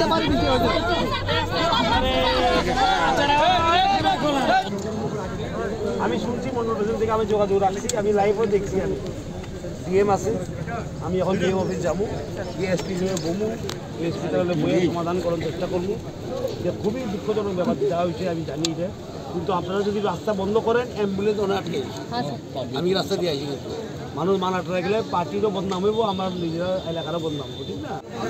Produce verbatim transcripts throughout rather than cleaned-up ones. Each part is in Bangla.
আমি শুনছি মন্ডল প্রেসিডেন্ট থেকে আমি যোগাযোগ রাখছি, আমি লাইভও দেখছি। আমি ডিএম আছে, আমি এখন ডিএম অফিস যাবো, গিয়ে এসপি হয়ে বমু, এসপি তাহলে বইয়ের সমাধান করার চেষ্টা করবো। যে খুবই দুঃখজনক ব্যাপার দেওয়া হয়েছে, আমি জানি এটা, কিন্তু আপনারা যদি রাস্তা বন্ধ করেন অ্যাম্বুলেন্স অনেক আটকে আমি রাস্তা দিয়ে আসি, কিন্তু মানুষ মান আটকে গেলে পার্টিরও বদনাম হইব, আমার নিজের এলাকারও বদনাম হবো, ঠিক না?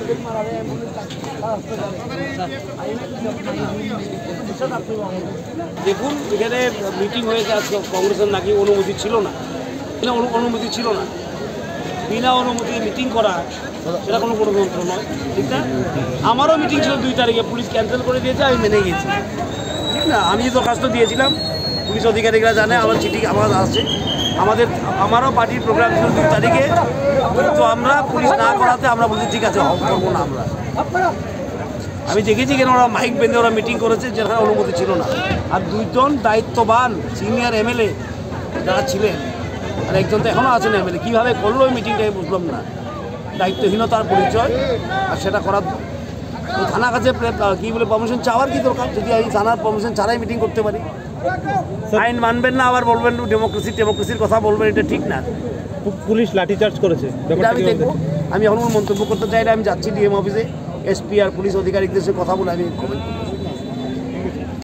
দেখুন এখানে মিটিং হয়েছে আজকে, কংগ্রেসের নাকি অনুমতি ছিল না, অনুমতি ছিল না, বিনা অনুমতি মিটিং করা সেটা কোনো গণতন্ত্র নয়, ঠিক না? আমারও মিটিং ছিল দুই তারিখে, পুলিশ ক্যান্সেল করে দিয়েছে, আমি মেনে গেছি, ঠিক না? আমি দরখাস্ত দিয়েছিলাম, পুলিশ অধিকারীরা জানে, আমার চিঠি আমার আছে, আমাদের আমারও পার্টির প্রোগ্রাম ছিল দুই তারিখে, কিন্তু আমরা পুলিশ না করাতে আমরা বলছি ঠিক আছে করবো না আমরা। আমি দেখেছি কেন ওরা মাইক বেঁধে ওরা মিটিং করেছে, যেখানে অনুমতি ছিল না। আর দুইজন দায়িত্ববান সিনিয়র এমএলএ যারা ছিলেন, আর একজন তো এখনও আছেন এমএলএ, কীভাবে করলো ওই মিটিংটা বুঝলাম না, দায়িত্বহীনতার পরিচয়। আর সেটা করার থানা কাছে কী বলে পারমিশন চাওয়ার কি দরকার, যদি আমি থানার পারমিশন ছাড়াই মিটিং করতে পারি? আইন মানবেন না, আবার বলবেন ডেমোক্রেসি ডেমোক্রেসির কথা বলবেন, এটা ঠিক না। পুলিশ লাঠিচার্জ করেছে, আমি দেখবো, আমি এখন মন্তব্য করতে চাই না, আমি যাচ্ছি ডিএম অফিসে, এসপি আর পুলিশ আধিকারিকদের সাথে কথা বলে আমি